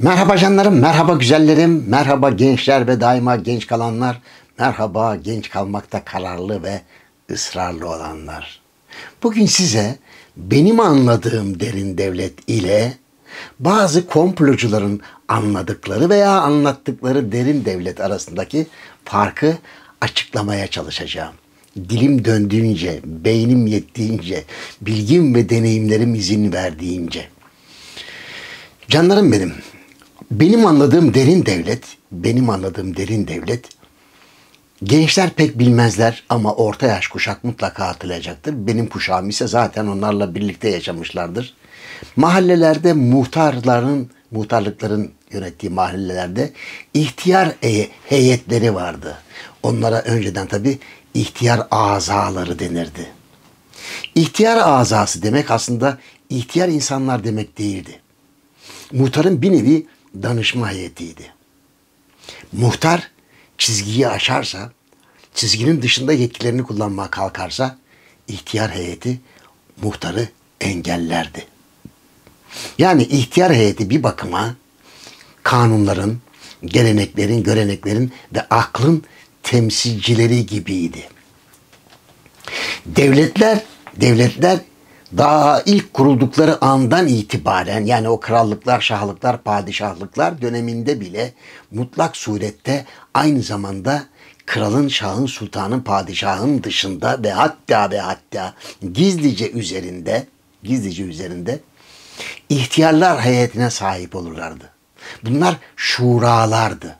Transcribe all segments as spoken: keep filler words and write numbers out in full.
Merhaba canlarım, merhaba güzellerim, merhaba gençler ve daima genç kalanlar, merhaba genç kalmakta kararlı ve ısrarlı olanlar. Bugün size benim anladığım derin devlet ile bazı komplocuların anladıkları veya anlattıkları derin devlet arasındaki farkı açıklamaya çalışacağım. Dilim döndüğünce, beynim yettiğince, bilgim ve deneyimlerim izin verdiğince. Canlarım benim. Benim anladığım derin devlet, benim anladığım derin devlet, gençler pek bilmezler ama orta yaş kuşak mutlaka hatırlayacaktır. Benim kuşağım ise zaten onlarla birlikte yaşamışlardır. Mahallelerde muhtarların, muhtarlıkların yönettiği mahallelerde ihtiyar heyetleri vardı. Onlara önceden tabii ihtiyar azaları denirdi. İhtiyar azası demek aslında ihtiyar insanlar demek değildi. Muhtarın bir nevi danışma heyetiydi. Muhtar çizgiyi aşarsa, çizginin dışında yetkilerini kullanmaya kalkarsa, ihtiyar heyeti muhtarı engellerdi. Yani ihtiyar heyeti bir bakıma kanunların, geleneklerin, göreneklerin ve aklın temsilcileri gibiydi. Devletler, devletler daha ilk kuruldukları andan itibaren, yani o krallıklar, şahlıklar, padişahlıklar döneminde bile mutlak surette aynı zamanda kralın, şahın, sultanın, padişahın dışında ve hatta ve hatta gizlice üzerinde, gizlice üzerinde ihtiyarlar heyetine sahip olurlardı. Bunlar şuralardı.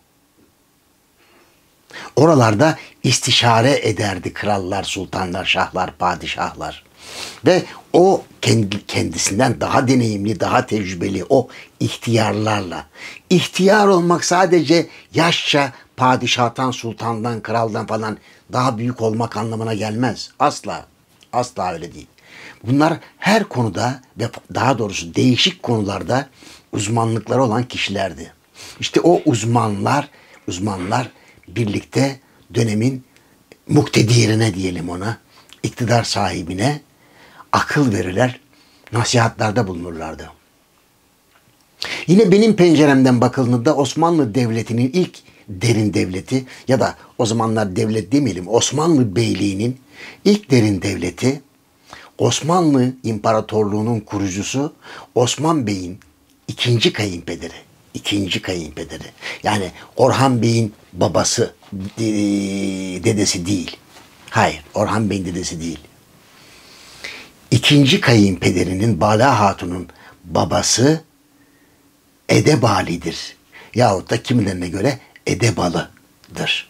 Oralarda istişare ederdi krallar, sultanlar, şahlar, padişahlar. Ve o kendisinden daha deneyimli, daha tecrübeli o ihtiyarlarla. İhtiyar olmak sadece yaşça padişahtan, sultandan, kraldan falan daha büyük olmak anlamına gelmez. Asla, asla öyle değil. Bunlar her konuda ve daha doğrusu değişik konularda uzmanlıkları olan kişilerdi. İşte o uzmanlar, uzmanlar birlikte dönemin muktedirine diyelim ona, iktidar sahibine akıl verirler, nasihatlarda bulunurlardı. Yine benim penceremden bakıldığında Osmanlı Devleti'nin ilk derin devleti ya da o zamanlar devlet demeyelim Osmanlı Beyliği'nin ilk derin devleti Osmanlı İmparatorluğu'nun kurucusu Osman Bey'in ikinci kayınpederi. ikinci kayınpederi. Yani Orhan Bey'in babası, dedesi değil. Hayır, Orhan Bey'in dedesi değil. İkinci kayınpederinin Bala Hatun'un babası Edebali'dir. Yahut da kimilerine göre Edebalı'dır.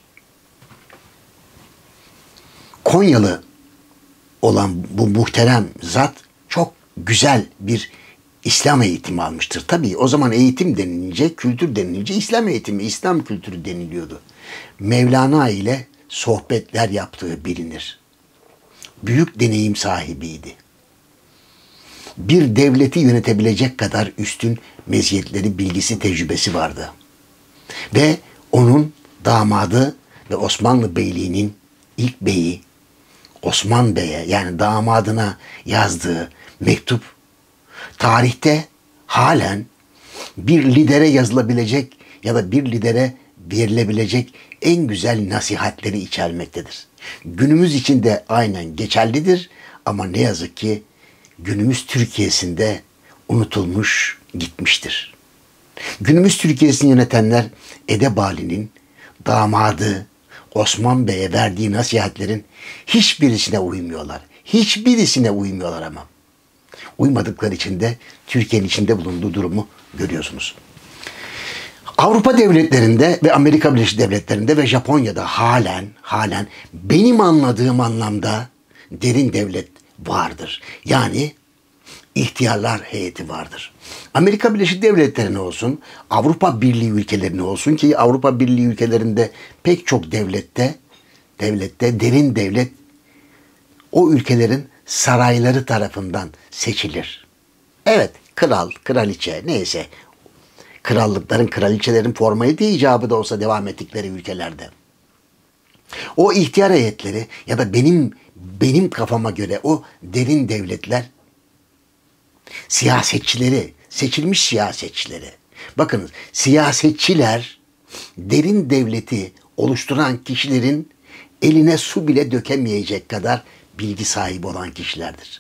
Konyalı olan bu muhterem zat çok güzel bir İslam eğitimi almıştır. Tabii o zaman eğitim denilince, kültür denilince İslam eğitimi, İslam kültürü deniliyordu. Mevlana ile sohbetler yaptığı bilinir. Büyük deneyim sahibiydi. Bir devleti yönetebilecek kadar üstün meziyetleri, bilgisi, tecrübesi vardı. Ve onun damadı ve Osmanlı Beyliği'nin ilk beyi Osman Bey'e, yani damadına yazdığı mektup tarihte halen bir lidere yazılabilecek ya da bir lidere verilebilecek en güzel nasihatleri içermektedir. Günümüz için de aynen geçerlidir ama ne yazık ki günümüz Türkiye'sinde unutulmuş gitmiştir. Günümüz Türkiye'sini yönetenler Edebali'nin damadı Osman Bey'e verdiği nasihatlerin hiçbirisine uymuyorlar. Hiçbirisine uymuyorlar ama. Uymadıkları için de Türkiye'nin içinde bulunduğu durumu görüyorsunuz. Avrupa devletlerinde ve Amerika Birleşik Devletleri'nde ve Japonya'da halen halen benim anladığım anlamda derin devlet vardır. Yani ihtiyarlar heyeti vardır. Amerika Birleşik Devletleri'ne olsun, Avrupa Birliği ülkelerine olsun ki Avrupa Birliği ülkelerinde pek çok devlette, devlette derin devlet o ülkelerin sarayları tarafından seçilir. Evet, kral, kraliçe neyse krallıkların, kraliçelerin formalite icabı da olsa devam ettikleri ülkelerde. O ihtiyar heyetleri ya da benim benim kafama göre o derin devletler siyasetçileri, seçilmiş siyasetçileri Bakınız, siyasetçiler derin devleti oluşturan kişilerin eline su bile dökemeyecek kadar bilgi sahibi olan kişilerdir.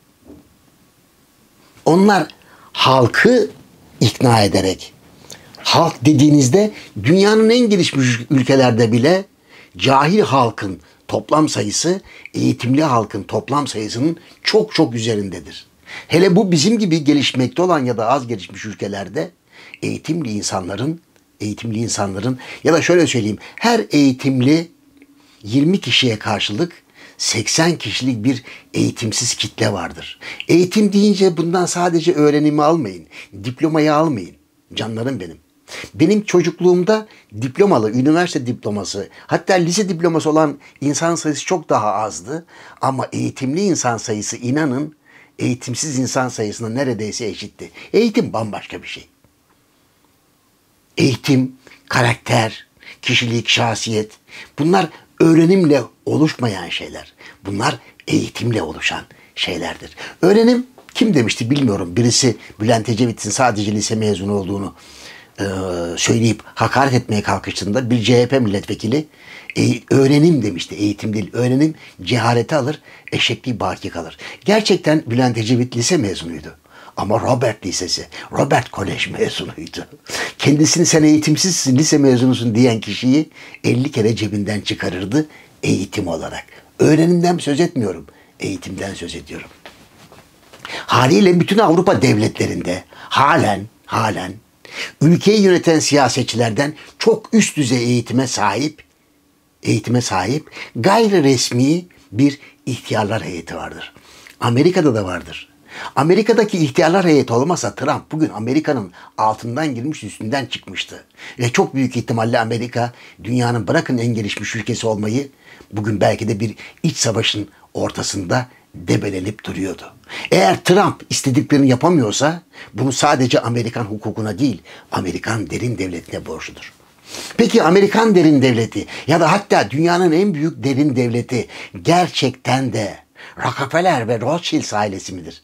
Onlar halkı ikna ederek, halk dediğinizde dünyanın en gelişmiş ülkelerde bile cahil halkın toplam sayısı eğitimli halkın toplam sayısının çok çok üzerindedir. Hele bu bizim gibi gelişmekte olan ya da az gelişmiş ülkelerde eğitimli insanların eğitimli insanların ya da şöyle söyleyeyim, her eğitimli yirmi kişiye karşılık seksen kişilik bir eğitimsiz kitle vardır. Eğitim deyince bundan sadece öğrenimi almayın, diplomayı almayın. Canlarım benim. Benim çocukluğumda diplomalı, üniversite diploması, hatta lise diploması olan insan sayısı çok daha azdı. Ama eğitimli insan sayısı, inanın, eğitimsiz insan sayısına neredeyse eşitti. Eğitim bambaşka bir şey. Eğitim, karakter, kişilik, şahsiyet, bunlar öğrenimle oluşmayan şeyler. Bunlar eğitimle oluşan şeylerdir. Öğrenim, kim demişti bilmiyorum. Birisi Bülent Ecevit'in sadece lise mezunu olduğunu e, söyleyip hakaret etmeye kalkıştığında bir C H P milletvekili e, öğrenim demişti. Eğitim değil. Öğrenim cehaleti alır, eşekliği baki kalır. Gerçekten Bülent Ecevit lise mezunuydu. Ama Robert Lisesi, Robert Kolej mezunuydu. Kendisini sen eğitimsizsin, lise mezunusun diyen kişiyi elli kere cebinden çıkarırdı eğitim olarak. Öğrenimden söz etmiyorum, eğitimden söz ediyorum. Haliyle bütün Avrupa devletlerinde halen, halen ülkeyi yöneten siyasetçilerden çok üst düzey eğitime sahip, eğitime sahip gayri resmi bir ihtiyarlar heyeti vardır. Amerika'da da vardır. Amerika'daki ihtiyarlar heyeti olmasa Trump bugün Amerika'nın altından girmiş, üstünden çıkmıştı. Ve çok büyük ihtimalle Amerika dünyanın, bırakın en gelişmiş ülkesi olmayı, bugün belki de bir iç savaşın ortasında debelenip duruyordu. Eğer Trump istediklerini yapamıyorsa bunu sadece Amerikan hukukuna değil, Amerikan derin devletine borçludur. Peki Amerikan derin devleti ya da hatta dünyanın en büyük derin devleti gerçekten de Rockefeller ve Rothschild ailesi midir?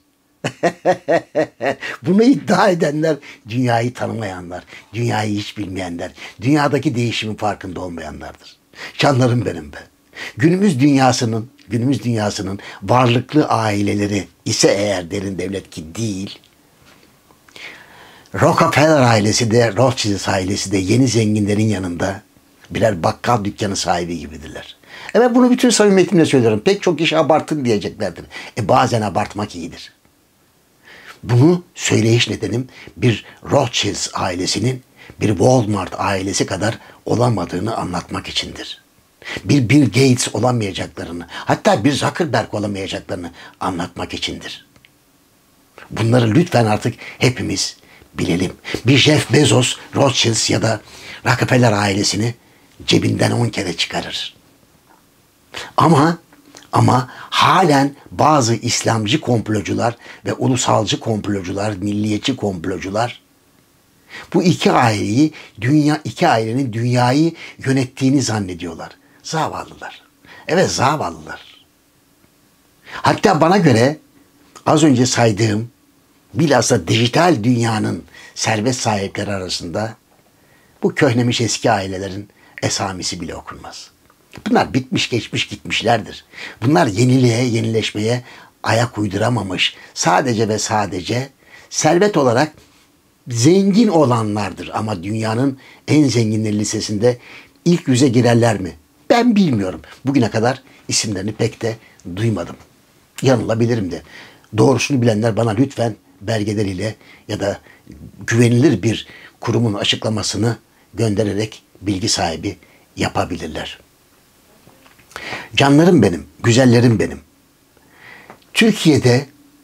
Bunu iddia edenler dünyayı tanımayanlar, dünyayı hiç bilmeyenler, dünyadaki değişimin farkında olmayanlardır. Canlarım benim be. Günümüz dünyasının, günümüz dünyasının varlıklı aileleri ise eğer derin devlet ki değil, Rockefeller ailesi de Rothschild ailesi de yeni zenginlerin yanında birer bakkal dükkanı sahibi gibidirler. Evet, bunu bütün samimiyetimle söylüyorum. Pek çok kişi abartın diyeceklerdir. E bazen abartmak iyidir. Bunu söyleyiş nedenim bir Rothschild ailesinin bir Walmart ailesi kadar olamadığını anlatmak içindir. Bir Bill Gates olamayacaklarını, hatta bir Zuckerberg olamayacaklarını anlatmak içindir. Bunları lütfen artık hepimiz bilelim. Bir Jeff Bezos, Rothschild ya da Rockefeller ailesini cebinden on kere çıkarır. Ama ama halen bazı İslamcı komplocular ve ulusalcı komplocular, milliyetçi komplocular bu iki aileyi, dünya iki ailenin dünyayı yönettiğini zannediyorlar. Zavallılar. Evet, zavallılar. Hatta bana göre az önce saydığım bilhassa dijital dünyanın serbest sahipleri arasında bu köhnemiş eski ailelerin esamisi bile okunmaz. Bunlar bitmiş geçmiş gitmişlerdir. Bunlar yeniliğe, yenileşmeye ayak uyduramamış, sadece ve sadece servet olarak zengin olanlardır. Ama dünyanın en zenginleri listesinde ilk yüze girerler mi? Ben bilmiyorum. Bugüne kadar isimlerini pek de duymadım. Yanılabilirim de. Doğrusunu bilenler bana lütfen belgeleriyle ya da güvenilir bir kurumun açıklamasını göndererek bilgi sahibi yapabilirler. Canlarım benim, güzellerim benim. Türkiye'de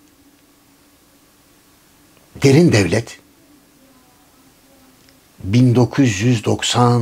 derin devlet bin dokuz yüz doksan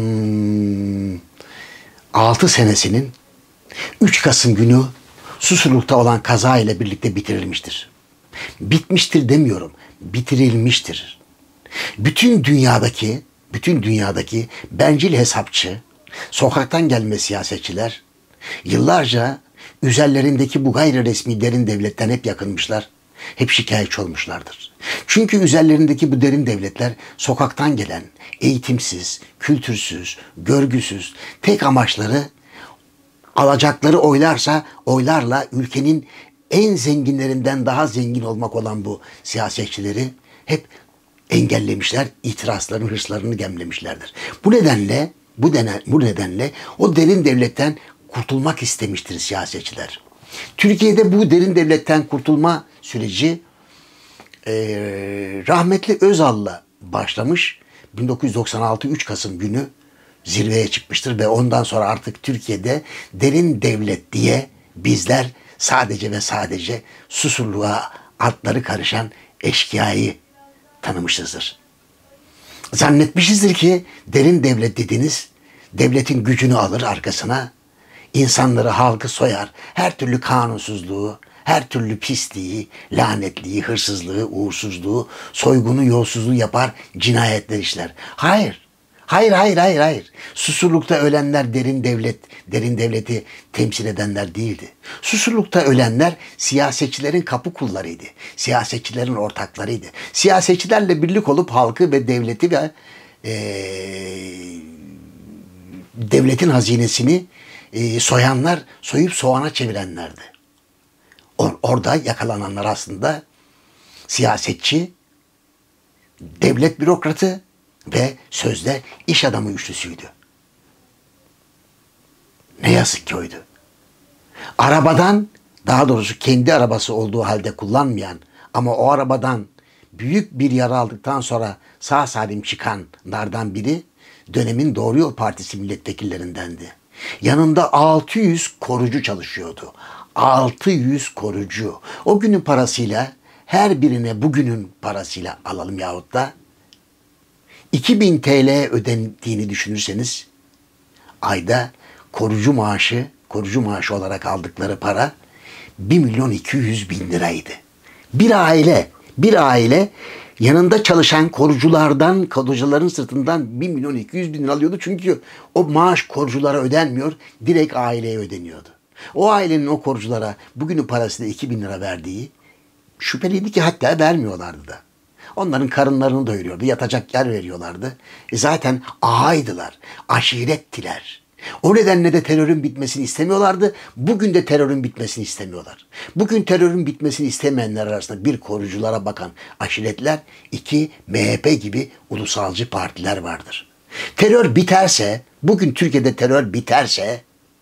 altı senesinin üç Kasım günü Susurluk'ta olan kaza ile birlikte bitirilmiştir. Bitmiştir demiyorum, bitirilmiştir. Bütün dünyadaki, bütün dünyadaki bencil hesapçı, sokaktan gelme siyasetçiler yıllarca üzerlerindeki bu gayri resmi derin devletten hep yakınmışlar Hep şikayetçi olmuşlardır. Çünkü üzerlerindeki bu derin devletler sokaktan gelen, eğitimsiz, kültürsüz, görgüsüz, tek amaçları alacakları oylarsa oylarla ülkenin en zenginlerinden daha zengin olmak olan bu siyasetçileri hep engellemişler, itirazlarını, hırslarını gemlemişlerdir. Bu nedenle, bu, denen, bu nedenle o derin devletten kurtulmak istemiştir siyasetçiler. Türkiye'de bu derin devletten kurtulma süreci e, rahmetli Özal'la başlamış. bin dokuz yüz doksan altı üç Kasım günü zirveye çıkmıştır ve ondan sonra artık Türkiye'de derin devlet diye bizler sadece ve sadece Susurluğa altları karışan eşkıyayı tanımışızdır. Zannetmişizdir ki derin devlet dediğiniz devletin gücünü alır arkasına, insanları, halkı soyar, her türlü kanunsuzluğu, her türlü pisliği, lanetliği, hırsızlığı, uğursuzluğu, soygunu, yolsuzluğu yapar, cinayetler işler. Hayır. Hayır, hayır, hayır, hayır. Susurlukta ölenler derin devlet, derin devleti temsil edenler değildi. Susurlukta ölenler siyasetçilerin kapı kullarıydı. Siyasetçilerin ortaklarıydı. Siyasetçilerle birlik olup halkı ve devleti ve ee, devletin hazinesini e, soyanlar, soyup soğana çevirenlerdi. Or orada yakalananlar aslında siyasetçi, devlet bürokratı ve sözde iş adamı üçlüsüydü. Ne yazık ki oydu. Arabadan, daha doğrusu kendi arabası olduğu halde kullanmayan ama o arabadan büyük bir yara aldıktan sonra sağ salim çıkanlardan biri dönemin Doğru Yol Partisi milletvekillerindendi. Yanında altı yüz korucu çalışıyordu. altı yüz korucu. O günün parasıyla, her birine bugünün parasıyla alalım yahut da iki bin T L ödendiğini düşünürseniz ayda korucu maaşı, korucu maaşı olarak aldıkları para bir milyon iki yüz bin liraydı. Bir aile, bir aile yanında çalışan koruculardan, korucuların sırtından bir milyon iki yüz bin lira alıyordu. Çünkü o maaş koruculara ödenmiyor, direkt aileye ödeniyordu. O ailenin o koruculara bugünün parasıyla iki bin lira verdiği şüpheliydi ki hatta vermiyorlardı da. Onların karınlarını doyuruyordu, yatacak yer veriyorlardı. E zaten ağaydılar, aşirettiler. O nedenle de terörün bitmesini istemiyorlardı. Bugün de terörün bitmesini istemiyorlar. Bugün terörün bitmesini istemeyenler arasında bir koruculara bakan aşiretler, iki M H P gibi ulusalcı partiler vardır. Terör biterse, bugün Türkiye'de terör biterse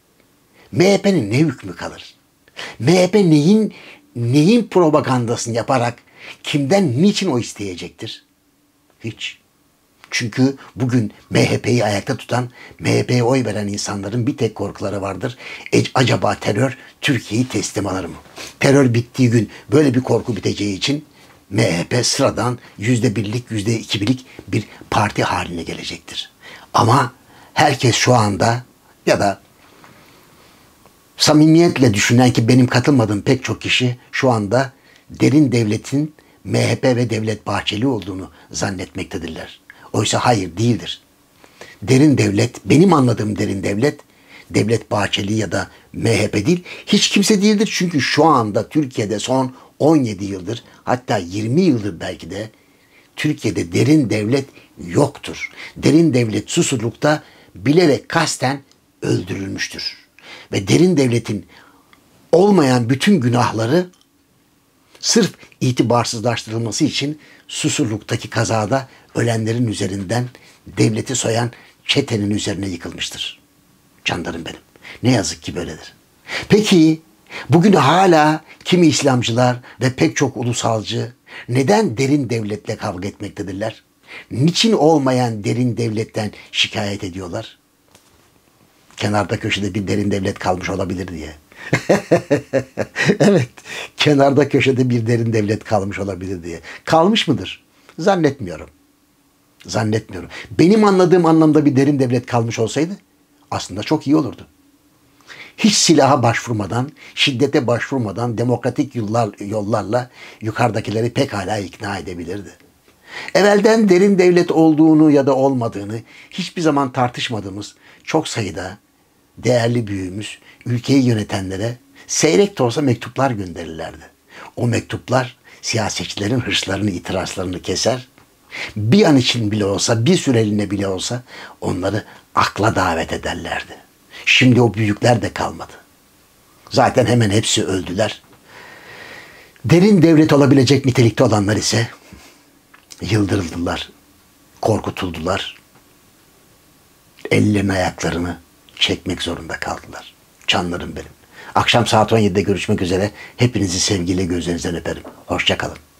M H P'nin ne hükmü kalır? M H P neyin neyin propagandasını yaparak kimden niçin o isteyecektir? Hiç. Çünkü bugün M H P'yi ayakta tutan, M H P'ye oy veren insanların bir tek korkuları vardır. E, acaba terör Türkiye'yi teslim alır mı? Terör bittiği gün böyle bir korku biteceği için M H P sıradan yüzde birlik, yüzde iki birlik bir parti haline gelecektir. Ama herkes şu anda ya da samimiyetle düşünen, ki benim katılmadığım pek çok kişi şu anda derin devletin M H P ve Devlet Bahçeli olduğunu zannetmektedirler. Oysa hayır, değildir. Derin devlet, benim anladığım derin devlet, Devlet Bahçeli ya da M H P değil, hiç kimse değildir. Çünkü şu anda Türkiye'de son on yedi yıldır, hatta yirmi yıldır belki de Türkiye'de derin devlet yoktur. Derin devlet Susurluk'ta bilerek kasten öldürülmüştür. Ve derin devletin olmayan bütün günahları sırf itibarsızlaştırılması için Susurluk'taki kazada ölenlerin üzerinden devleti soyan çetenin üzerine yıkılmıştır. Canlarım benim. Ne yazık ki böyledir. Peki bugün hala kimi İslamcılar ve pek çok ulusalcı neden derin devletle kavga etmektedirler? Niçin olmayan derin devletten şikayet ediyorlar? Kenarda köşede bir derin devlet kalmış olabilir diye. Evet, kenarda köşede bir derin devlet kalmış olabilir diye. Kalmış mıdır? Zannetmiyorum. Zannetmiyorum. Benim anladığım anlamda bir derin devlet kalmış olsaydı aslında çok iyi olurdu. Hiç silaha başvurmadan, şiddete başvurmadan demokratik yollar, yollarla yukarıdakileri pekala ikna edebilirdi. Evvelden derin devlet olduğunu ya da olmadığını hiçbir zaman tartışmadığımız çok sayıda değerli büyüğümüz ülkeyi yönetenlere seyrek de olsa mektuplar gönderirlerdi. O mektuplar siyasetçilerin hırslarını, itirazlarını keser. Bir an için bile olsa, bir süreliğine bile olsa onları akla davet ederlerdi. Şimdi o büyükler de kalmadı. Zaten hemen hepsi öldüler. Derin devlet olabilecek nitelikte olanlar ise yıldırıldılar, korkutuldular. Ellerini ayaklarını çekmek zorunda kaldılar. Canlarım benim. Akşam saat on yedide görüşmek üzere. Hepinizi sevgiyle gözlerinizden öperim. Hoşça kalın.